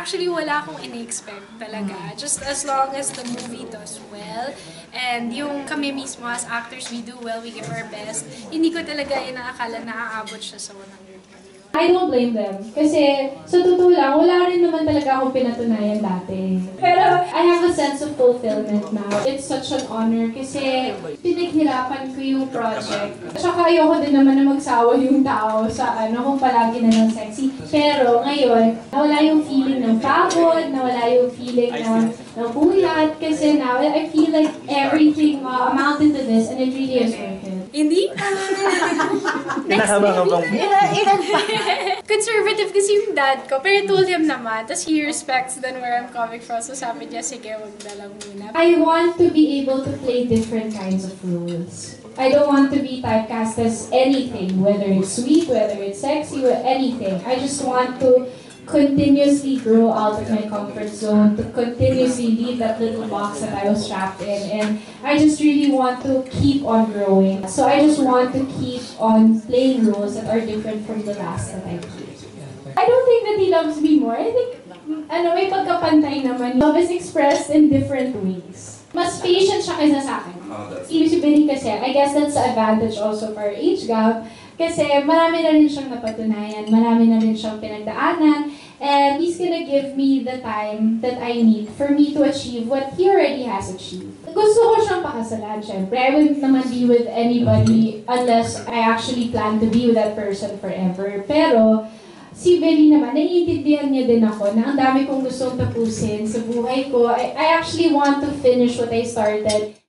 Actually, wala akong in-expect talaga. Just as long as the movie does well, and yung kami mismo as actors, we do well, we give our best, hindi ko talaga inaakala na aabot siya sa 100 million. I don't blame them. Kasi, sa totoo lang, wala rin naman talaga akong pinatunayan dati. Pero, I have a sense of fulfillment now. It's such an honor kasi pinaghirapan ko yung project. Tsaka ayoko din naman na magsawa yung tao sa kung palagi na lang sexy. Pero, ngayon, nawala yung feeling ng pagod, nawala yung feeling ng buyat. Kasi now, I feel like everything amounted to this and it really is worth it. Hindi? Nakahaba ka bang? Ilan pa? Conservative kasi yung dad ko, pero I told him naman, tas he respects then where I'm coming from, so sabi niya, sige, wag na lang muna. I want to be able to play different kinds of roles. I don't want to be typecast as anything, whether it's sweet, whether it's sexy, or anything. I just want to continuously grow out of my comfort zone, to continuously leave that little box that I was trapped in, and I just really want to keep on growing. So I just want to keep on playing roles that are different from the last that I played. I don't think that he loves me more. I think, may pagkapantay naman. Love is expressed in different ways. Mas patient siya kaysa sa akin. Ibig sabihin kasi, I guess that's the advantage also for our age gap. Kasi marami na rin siyang napatunayan, marami na rin siyang pinagdaanan, and he's gonna give me the time that I need for me to achieve what he already has achieved. Gusto ko siyang pakasalan, syempre. I wouldn't naman be with anybody unless I actually plan to be with that person forever. Pero, si Belly naman, naiintindihan niya din ako na ang dami kong gustong tapusin sa buhay ko. I actually want to finish what I started.